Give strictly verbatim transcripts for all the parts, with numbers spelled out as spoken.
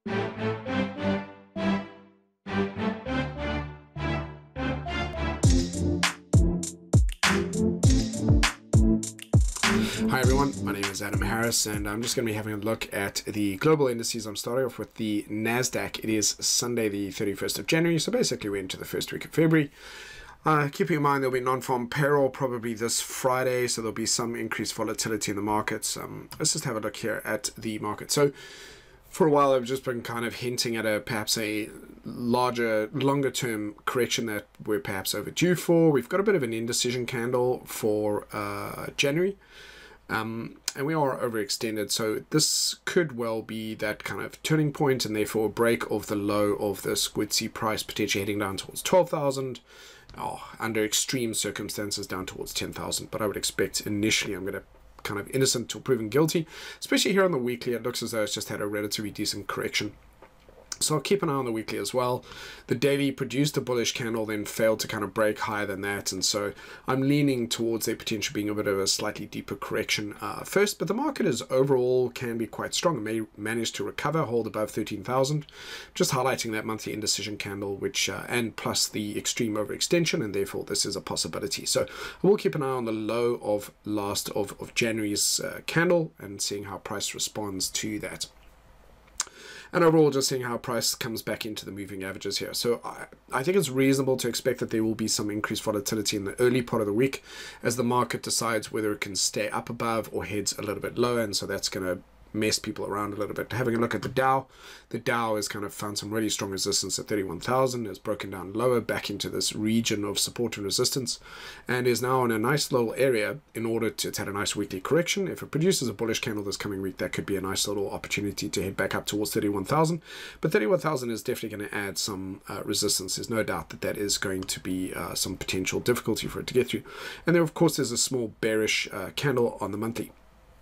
Hi everyone, my name is Adam Harris and I'm just going to be having a look at the global indices. I'm starting off with the NASDAQ. It is Sunday the thirty-first of January, so basically we're into the first week of February. Uh, keeping in mind there'll be non-farm payroll probably this Friday, so there'll be some increased volatility in the markets. Um, let's just have a look here at the market. So for a while I've just been kind of hinting at a perhaps a larger, longer term correction that we're perhaps overdue for. We've got a bit of an indecision candle for uh, January. Um, and we are overextended, so this could well be that kind of turning point and therefore a break of the low of this. Would see price potentially heading down towards twelve thousand, oh, under extreme circumstances down towards ten thousand, but I would expect initially I'm going to kind of innocent till proven guilty, especially here on the weekly. It looks as though it's just had a relatively decent correction. So I'll keep an eye on the weekly as well. The daily produced a bullish candle, then failed to kind of break higher than that. And so I'm leaning towards there potentially being a bit of a slightly deeper correction uh, first. But the market is overall can be quite strong. It may manage to recover, hold above thirteen thousand. Just highlighting that monthly indecision candle, which uh, and plus the extreme overextension. And therefore this is a possibility. So I will keep an eye on the low of last of, of January's uh, candle and seeing how price responds to that. And overall, just seeing how price comes back into the moving averages here. So I, I think it's reasonable to expect that there will be some increased volatility in the early part of the week as the market decides whether it can stay up above or heads a little bit lower. And so that's going to mess people around a little bit. Having a look at the Dow, the Dow has kind of found some really strong resistance at thirty-one thousand, has broken down lower back into this region of support and resistance, and is now in a nice little area in order to, it's had a nice weekly correction. If it produces a bullish candle this coming week, that could be a nice little opportunity to head back up towards thirty-one thousand, but thirty-one thousand is definitely going to add some uh, resistance. There's no doubt that that is going to be uh, some potential difficulty for it to get through. And then of course there's a small bearish uh, candle on the monthly.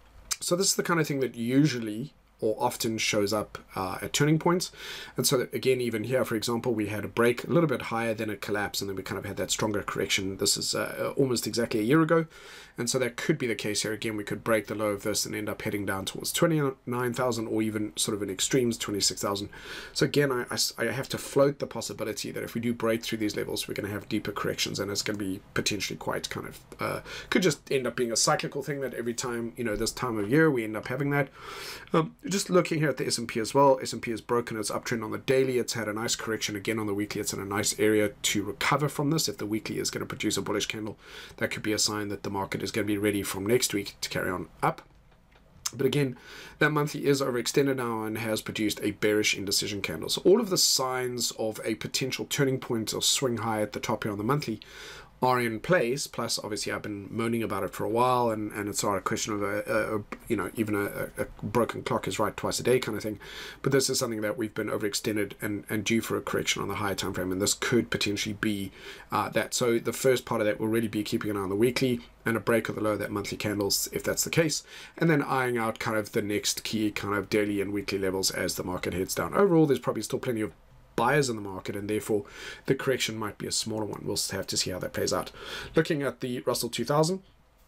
So this is the kind of thing that usually or often shows up uh, at turning points. And so that, again, even here, for example, we had a break a little bit higher, then a collapse, and then we kind of had that stronger correction. This is uh, almost exactly a year ago. And so that could be the case here. Again, we could break the low of this and end up heading down towards twenty-nine thousand or even sort of in extremes, twenty-six thousand. So again, I, I, I have to float the possibility that if we do break through these levels, we're going to have deeper corrections, and it's going to be potentially quite kind of, uh, could just end up being a cyclical thing that every time, you know, this time of year, we end up having that. Um, just looking here at the S and P as well, S and P has broken its uptrend on the daily. It's had a nice correction again on the weekly. It's in a nice area to recover from this. If the weekly is going to produce a bullish candle, that could be a sign that the market is going to be ready from next week to carry on up. But again, that monthly is overextended now and has produced a bearish indecision candle. So all of the signs of a potential turning point or swing high at the top here on the monthly are in place. Plus, obviously, I've been moaning about it for a while, and, and it's not a question of a, a, a you know, even a, a broken clock is right twice a day kind of thing. But this is something that we've been overextended and, and due for a correction on the higher time frame, and this could potentially be uh, that. So the first part of that will really be keeping an eye on the weekly and a break of the low of that monthly candles, if that's the case, and then eyeing out kind of the next key kind of daily and weekly levels as the market heads down. Overall, there's probably still plenty of buyers in the market, and therefore the correction might be a smaller one. We'll have to see how that plays out. Looking at the Russell two thousand,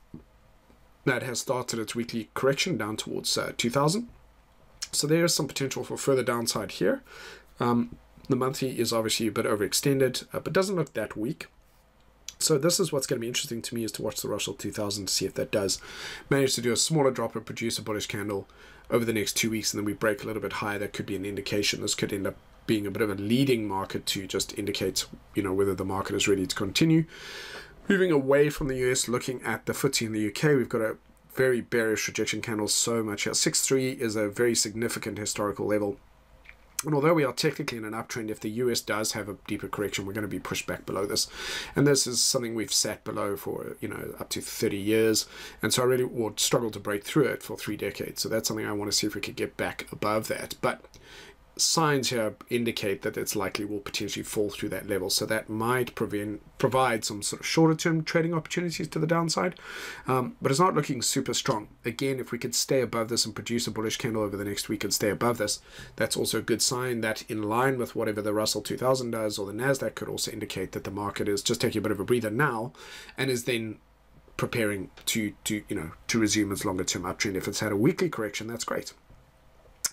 that has started its weekly correction down towards uh, two thousand. So there is some potential for further downside here. Um, the monthly is obviously a bit overextended, uh, but doesn't look that weak. So this is what's going to be interesting to me, is to watch the Russell two thousand to see if that does manage to do a smaller drop and produce a bullish candle over the next two weeks, and then we break a little bit higher. That could be an indication. This could end up being a bit of a leading market to just indicate, you know, whether the market is ready to continue. Moving away from the U S, looking at the F T S E in the U K, we've got a very bearish rejection candle so much here. six three is a very significant historical level. And although we are technically in an uptrend, if the U S does have a deeper correction, we're going to be pushed back below this. And this is something we've sat below for, you know, up to thirty years. And so I really would struggle to break through it for three decades. So that's something I want to see if we could get back above that. But signs here indicate that it's likely will potentially fall through that level, so that might prevent provide some sort of shorter term trading opportunities to the downside, um, but it's not looking super strong. Again, if we could stay above this and produce a bullish candle over the next week and stay above this, that's also a good sign that in line with whatever the Russell two thousand does or the NASDAQ could also indicate that the market is just taking a bit of a breather now and is then preparing to to you know to resume its longer term uptrend. If it's had a weekly correction, that's great.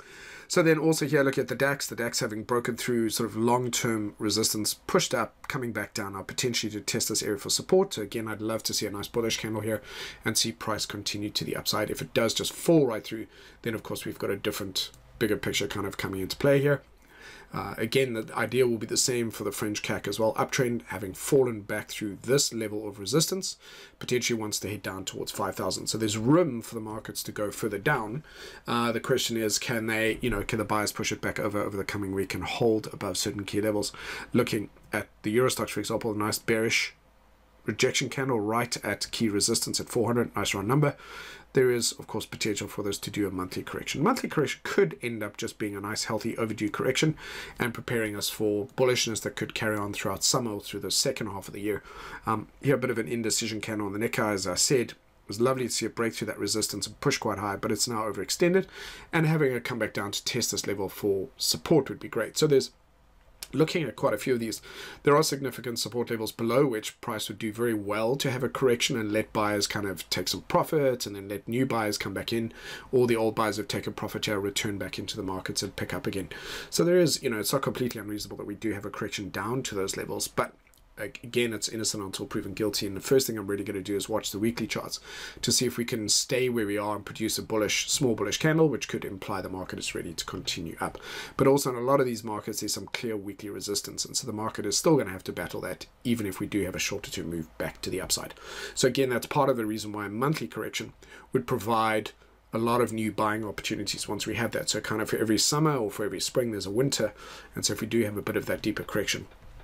So then also here, look at the DAX. The DAX having broken through sort of long-term resistance, pushed up, coming back down now, potentially to test this area for support. So again, I'd love to see a nice bullish candle here and see price continue to the upside. If it does just fall right through, then of course we've got a different, bigger picture kind of coming into play here. Uh, again, the idea will be the same for the French C A C as well. Uptrend having fallen back through this level of resistance, potentially wants to head down towards five thousand. So there's room for the markets to go further down. Uh, the question is, can they, you know, can the buyers push it back over over the coming week and hold above certain key levels? Looking at the Euro Stoxx, for example, a nice bearish rejection candle right at key resistance at four hundred, nice round number. There is, of course, potential for this to do a monthly correction. Monthly correction could end up just being a nice, healthy, overdue correction and preparing us for bullishness that could carry on throughout summer or through the second half of the year. Um, here, a bit of an indecision candle on the Nikkei, as I said. It was lovely to see it break through that resistance and push quite high, but it's now overextended. And having it come back down to test this level for support would be great. So there's looking at quite a few of these, there are significant support levels below which price would do very well to have a correction and let buyers kind of take some profit and then let new buyers come back in, or the old buyers have taken profit here return back into the markets and pick up again. So there is, you know, it's not completely unreasonable that we do have a correction down to those levels, but again, it's innocent until proven guilty. And the first thing I'm really going to do is watch the weekly charts to see if we can stay where we are and produce a bullish, small bullish candle, which could imply the market is ready to continue up. But also in a lot of these markets, there's some clear weekly resistance. And so the market is still going to have to battle that, even if we do have a shorter term move back to the upside. So again, that's part of the reason why a monthly correction would provide a lot of new buying opportunities once we have that. So kind of for every summer or for every spring, there's a winter. And so if we do have a bit of that deeper correction,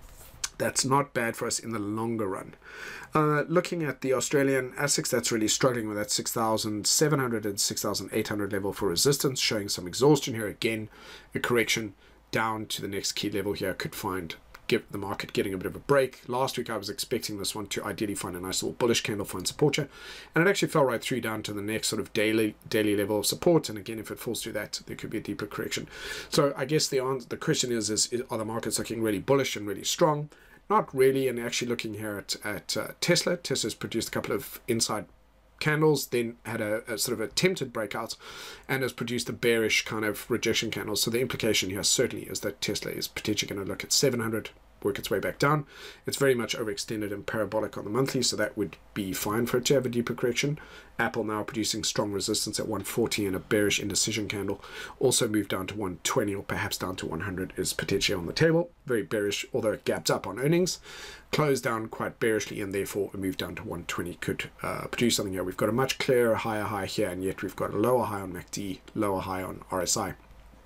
that's not bad for us in the longer run. Uh, looking at the Australian ASICs, that's really struggling with that six thousand seven hundred and six thousand eight hundred level for resistance, showing some exhaustion here. Again, a correction down to the next key level here could find give the market getting a bit of a break. Last week I was expecting this one to ideally find a nice little bullish candle, find support here, and it actually fell right through down to the next sort of daily daily level of support. And again, if it falls through that, there could be a deeper correction. So I guess the answer, the question is, is, is are the markets looking really bullish and really strong? Not really. And actually looking here at, at uh, Tesla, Tesla's produced a couple of inside candles, then had a, a sort of attempted breakout and has produced a bearish kind of rejection candle. So the implication here certainly is that Tesla is potentially going to look at seven hundred, work its way back down. It's very much overextended and parabolic on the monthly, so that would be fine for it to have a deeper correction. Apple now producing strong resistance at one forty and a bearish indecision candle. Also moved down to one twenty or perhaps down to one hundred is potentially on the table. Very bearish, although it gapped up on earnings. Closed down quite bearishly, and therefore a move down to one twenty could uh, produce something here. We've got a much clearer higher high here, and yet we've got a lower high on M A C D, lower high on R S I.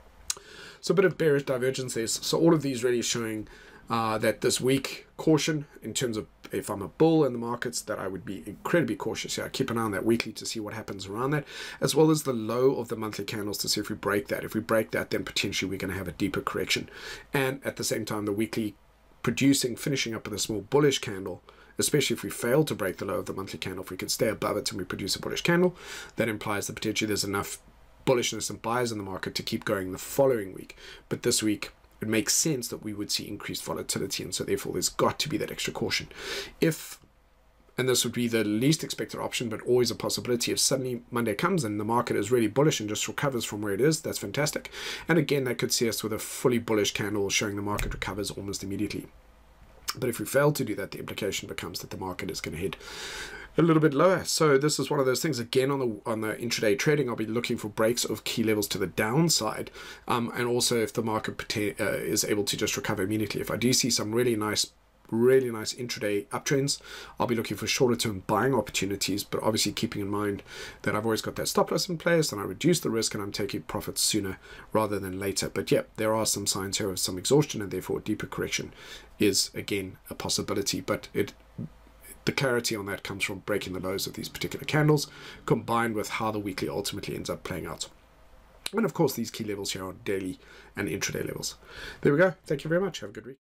So a bit of bearish divergence there. So all of these really showing Uh, that this week, caution in terms of if I'm a bull in the markets, that I would be incredibly cautious here. I keep an eye on that weekly to see what happens around that, as well as the low of the monthly candles to see if we break that. If we break that, then potentially we're going to have a deeper correction. And at the same time, the weekly producing, finishing up with a small bullish candle, especially if we fail to break the low of the monthly candle. If we can stay above it and we produce a bullish candle, that implies that potentially there's enough bullishness and buyers in the market to keep going the following week. But this week, it makes sense that we would see increased volatility, and so therefore there's got to be that extra caution. If, and this would be the least expected option, but always a possibility, if suddenly Monday comes and the market is really bullish and just recovers from where it is, that's fantastic. And again, that could see us with a fully bullish candle showing the market recovers almost immediately. But if we fail to do that, the implication becomes that the market is going to head a little bit lower. So this is one of those things. Again, on the on the intraday trading, I'll be looking for breaks of key levels to the downside, um, and also if the market uh, is able to just recover immediately. If I do see some really nice, really nice intraday uptrends, I'll be looking for shorter term buying opportunities, but obviously keeping in mind that I've always got that stop loss in place and I reduce the risk and I'm taking profits sooner rather than later. But yeah, there are some signs here of some exhaustion, and therefore deeper correction is again a possibility. But it the clarity on that comes from breaking the lows of these particular candles, combined with how the weekly ultimately ends up playing out. And of course, these key levels here are daily and intraday levels. There we go. Thank you very much. Have a good week.